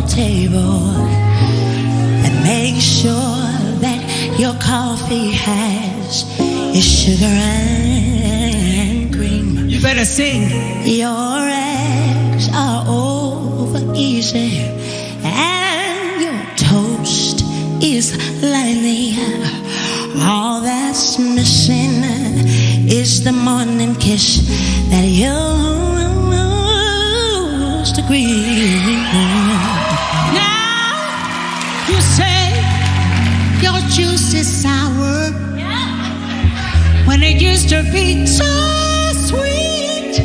table and make sure that your coffee has its sugar and cream. You better sing. Your eggs are over easy and your toast is lightly. All that's missing is the morning kiss that you used to greet. Now you say your juice is sour when it used to be so sweet.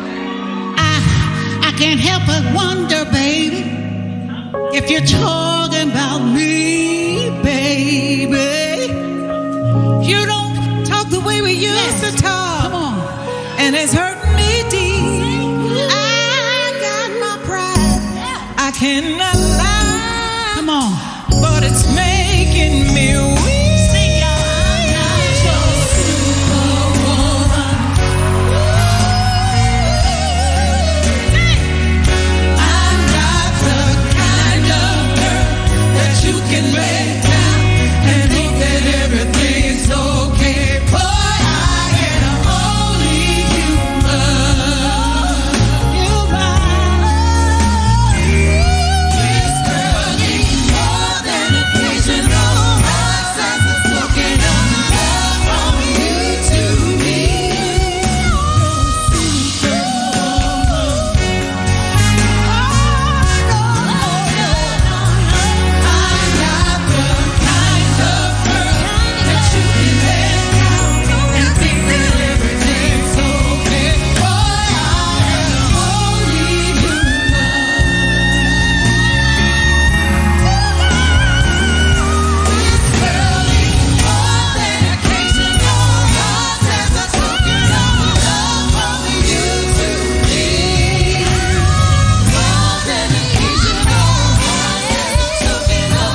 I can't help but wonder, baby, if you're talking about me, baby. You don't talk the way we used to talk. Come on. And it's hurting me deep. I got my pride. I cannot lie. Come on. But it's making me weak. Sing, y'all. I'm not your superwoman. I'm not the kind of girl that you can lay down and think that everything's okay. Boy, I am only human. This girl needs more than occasional access to soaking up love from you to me. I'm not the kind of girl that you can let down and think that everything's okay. Boy, I am only human. This girl needs more than occasional access to soaking up love from you to me. More than occasional access to soaking up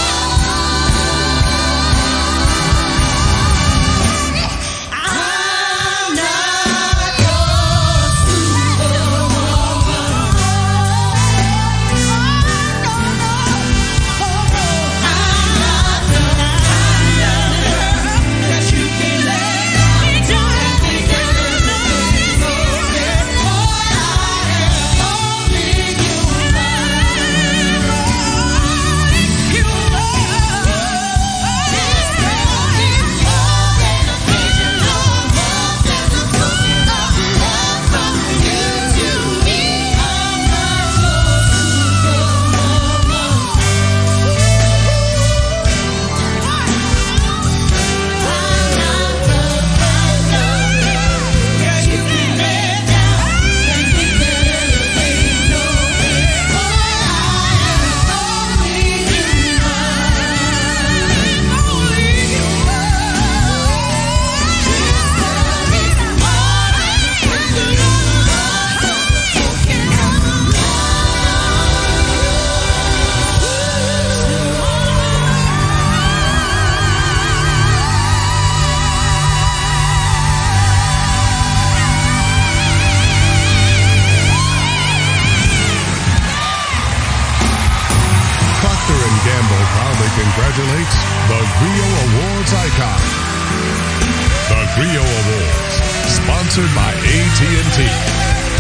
I'm not your Procter & Gamble proudly congratulates the Grio Awards icon. The Grio Awards, sponsored by AT&T.